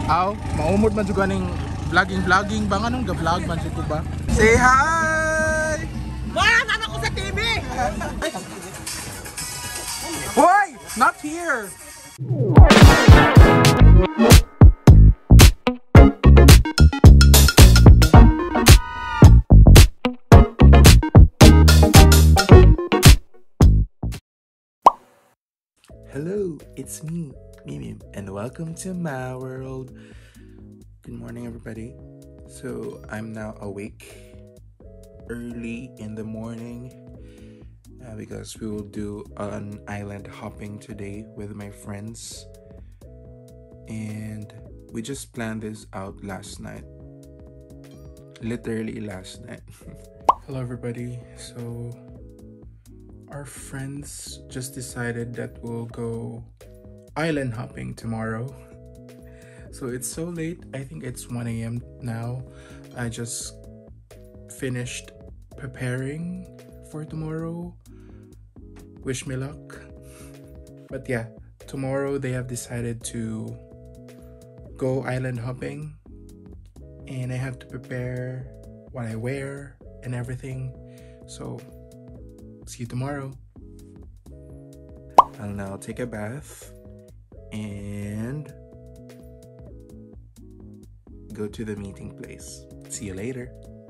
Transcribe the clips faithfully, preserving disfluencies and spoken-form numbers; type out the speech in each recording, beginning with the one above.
Aw, maumod man juga ning vlogging-vlogging ba nganong ga-vlog man jud ko ba? Say hi! Wala na ako sa T V! Hoy! Not here! Hello, it's me, Mimim, and welcome to my world. Good morning, everybody. So I'm now awake early in the morning uh, because we will do an island hopping today with my friends, and we just planned this out last night, literally last night. Hello, everybody. So our friends just decided that we'll go island hopping tomorrow. So it's so late. I think it's one A M now. I just finished preparing for tomorrow. Wish me luck. But yeah, tomorrow they have decided to go island hopping, and I have to prepare what I wear and everything. So see you tomorrow. I'll now take a bath and go to the meeting place. See you later.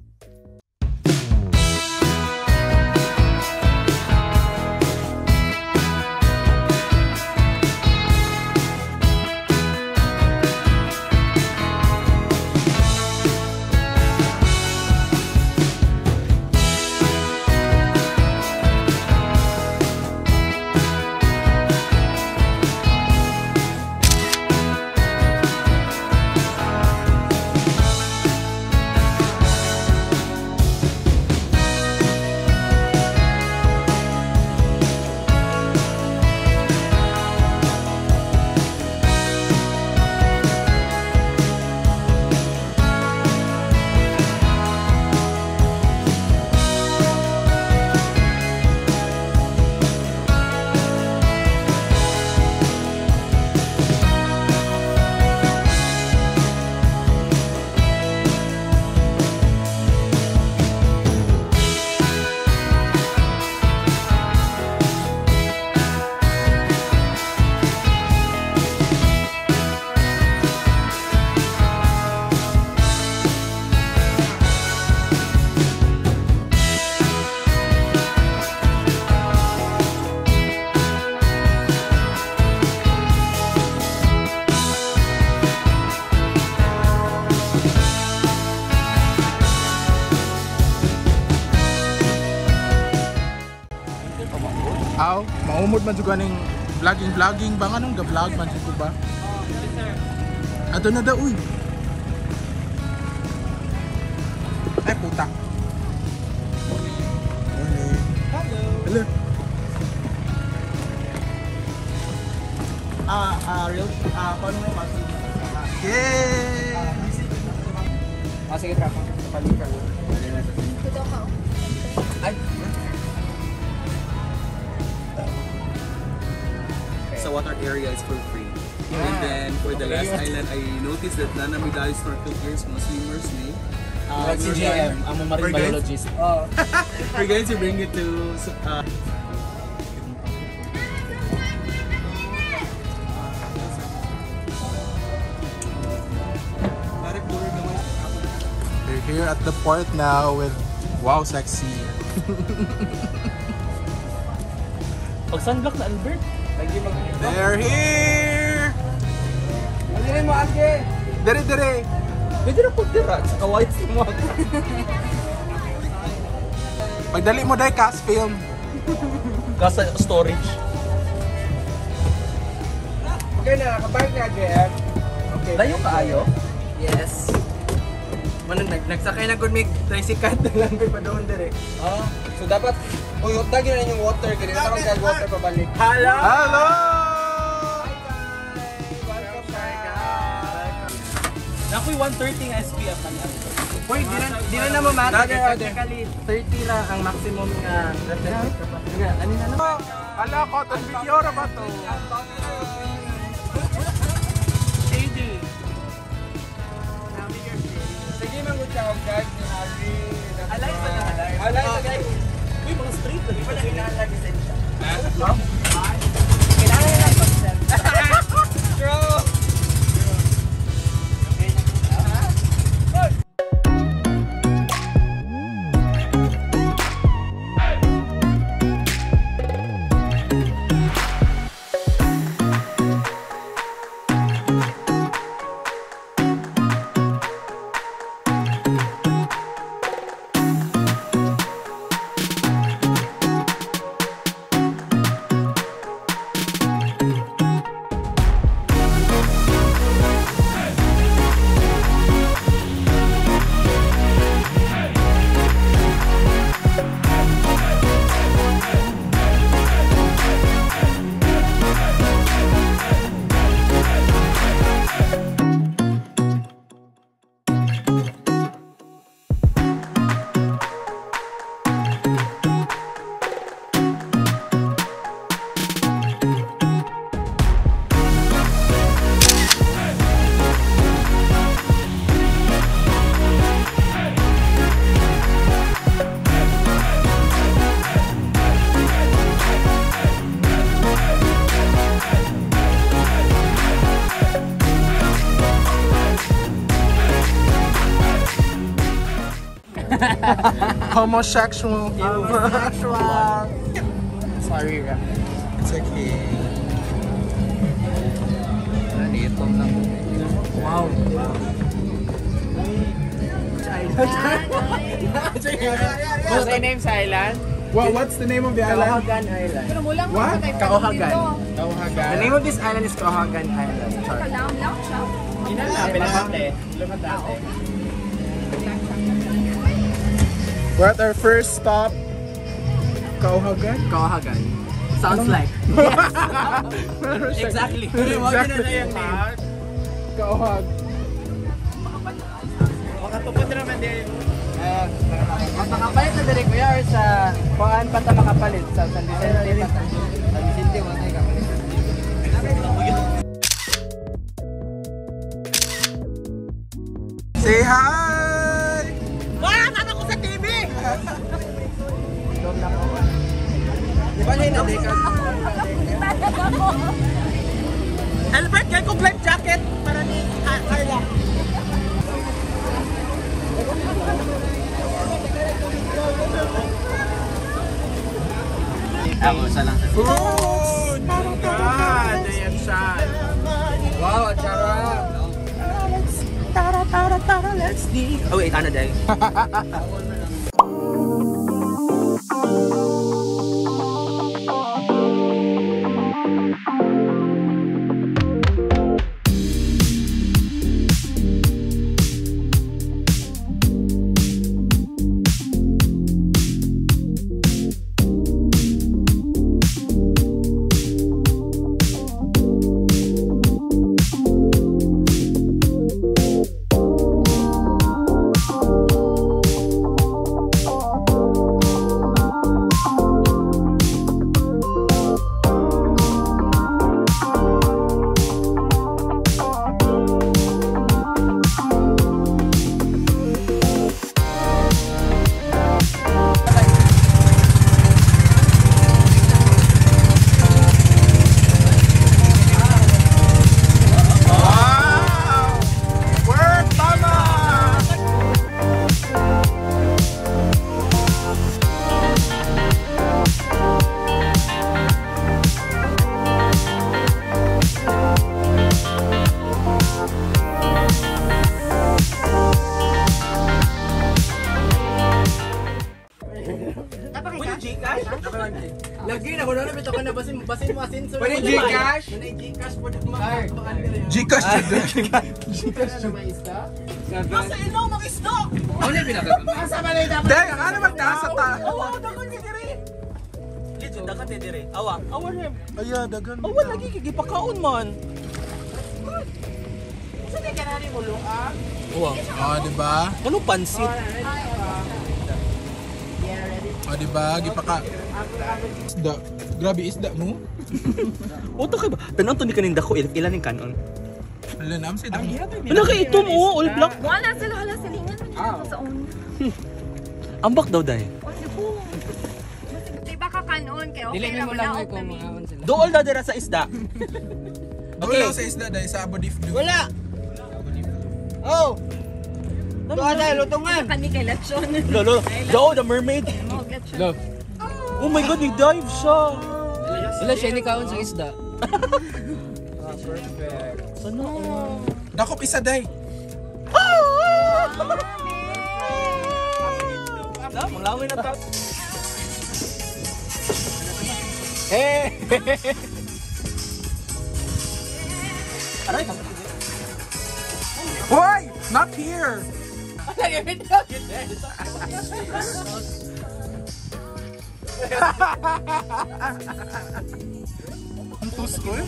Aw, maumod man juga ning vlogging-vlogging ba nganong ga-vlog man jud ko ba? Ato na daw uy. Ay puta. Hello! Hello. Ah, ah, real? Ah, paano mo mas? Yay! Ah, sige, trapa. Palit ka. Ito ka. Ay! Sa water area is for free. Yeah. And then for the Okay. last island, I noticed that none of my guys snorkel gears, mga swimmers, ni. Ah, si J M, ang marine For guys? biologist. Oh. For guys, you bring it to uh, We're here at the port now with wow sexy. Pag sunblock na Albert. Lagi mag They're here. Alin mo age. Dire dire. Pwede na po dira sa kawait si mo. Pagdali mo dai cast film. Kasa storage. Okay na, nakapark na J M. Okay. Layo kaayo? Yes. Manang nag nagsakay na gud mig tricycle na lang gud pa doon dire. Ah, So dapat uyot na gyud yung water gani na karon kay water pabalik. hello. Hello. Welcome back. Nakoy one thirty nga S P F kanya. Hoy, di na di na naman man. Dati, dati. Technically thirty ra ang maximum nga reflective capacity. Nga, ano na naman? Ala ko, itong video ra ba to? Shady. guys, ni Happy. Alay ba na alay? Alay ba guys? Uy, mga street lagi. Wala kailangan lisensya. Ha? Kailangan nila lisensya. True! Homosexual. Homosexual. Sorry, Ra. It's okay. Nandito lang. Wow. What's the name sa island? Well, what's the name of the island? Kaohagan Island. What? Kaohagan. Kaohagan. The name of this island is Kaohagan Island. Sorry. Inalapin na ate. Lumat ate. We're at our first stop. Kaohagan? Kaohagan. Sounds like. Exactly. Exactly. Kaohag. Makatupad naman din. Makapalit na direct kuya or sa kuhaan pa ta makapalit sa San Vicente pa. San Vicente wala tayo kapalit. Say hi! Wala na ako sa T V. Dom na ko. Di ba na dekan? Albert, kaya kong life jacket para ni Carla. Ako sa lang. Food! Oh my God! Ayan siya. Wow, achara. Tara, tara, tara, let's dig. Oh wait, ano day? Lagi na, wala na bito ka na basin basin mo asin so. Pwede Gcash? Pwede Gcash po na mga Gcash. Gcash na may isda. Nasa ilaw ng isda! Ano yung pinaka? Asa ba na dapat? Dahil, ano magkasa ta? Awa, dagan ka dire! Lito, dagan ka dire. Awa, awa rin. Aya, dagan. Awa, lagi kagipakaon man. Saan ka na rin mo, ah? Awa. Oh, di ba? Ano pansit? Oh, di ba? Gipaka. Isda. Grabe isda mo. Oto kay ba? Tanan to ni kanin dako ilan ning kanon. Wala na, am sa damo. Wala kay ito mo, all black. Wala sila, wala silingan. Sa una. Ambak daw dahil. O, di po. Di ba kakanon? Kaya okay Dili lang mo mo lang na may kung mga sila. Dool na dira sa isda. Okay. Wala sa isda dahil sa Abu Difdu. Wala! Oh! Doon dahil lutungan! Kani kay Lechon. Lolo, Joe the mermaid. Mo, Lechon. Love. Oh my god, nag-dive siya. Wala siya ni kaon sa isda. Sana oh. Dakop isa day. Na, mulawin na ta. Eh! Aray, Why? Not here. Ang tuskol?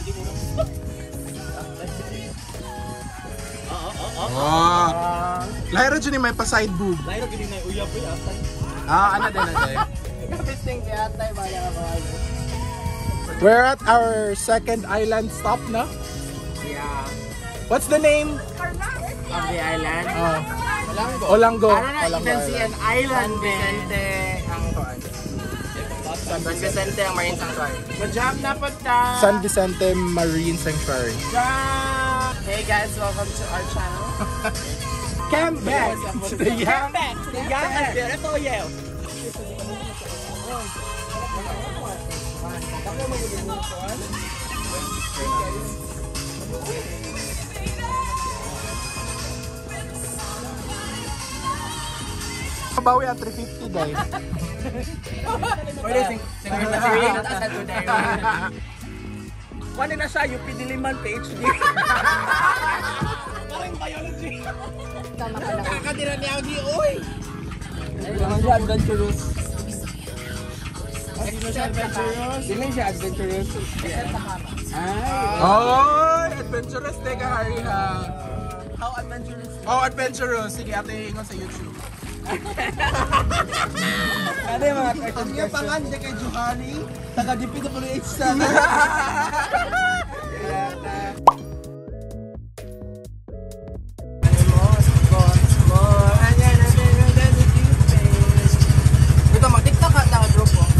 Wow. Lahira dyan yung may pa-side boob. layo gini na uyab uy asay. Ah, ano din, ano din. Pisting kaya tayo ba na ako? We're at our second island stop na. Yeah. What's the name? Of the island? Oh, Olango. Olango. Ano na, you Olango can see Island. an island San Vicente ang kuan. San Vicente ang Marine Sanctuary. Majam na po ta! San Vicente Marine Sanctuary. Jam! Hey guys, welcome to our channel. Come back to the young. Yeah, ito yeah. Bawi ang three fifty day. Pwede sing siguro na sige na taas to day. Kuan na siya U P Diliman P H D. Parang biology. Nakakadira niya ang oy. Ay, lang siya adventurous. Ay, siya adventurous. Hindi siya adventurous. Ay. Oh, adventurous day ka hari ha. How adventurous. Oh, adventurous. Sige, ate ingon sa YouTube. Ano yung mga question? Ang iyong pangalan kay Johani, taga-D P W H sa. Ito, mag-tiktok ka na group mo.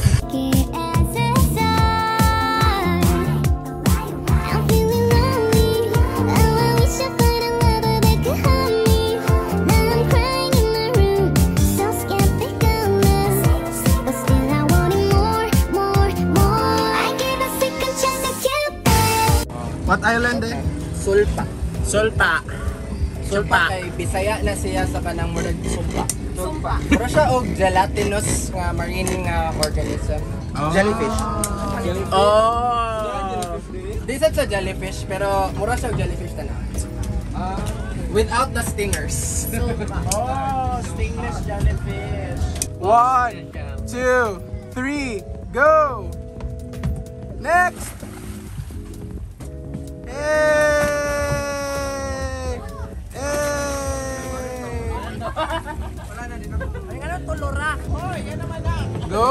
What island eh? Sulpa. Sulpa. Sulpa kay Bisaya na siya sa kanang murag sulpa. Sulpa. Pero siya og gelatinous nga marine nga organism. Oh. Jellyfish. Oh. Di sad sa jellyfish pero mura siya og jellyfish na. Ah, without the stingers. Oh, stainless jellyfish. One, two, three, go! Next! Hey! Hey! Ay nga na tulora. Hoy, yan naman na. Go!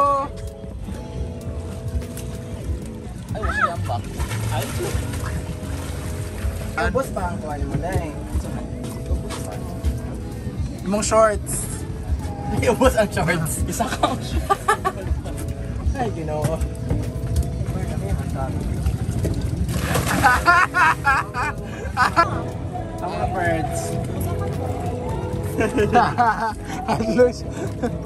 Ay, wala siya ambak. Ay, Ubos pa ang kuha mo na eh. Imong shorts. Ubos ang shorts. isa ka. Ay, ginoo. Ang mga birds. Halos.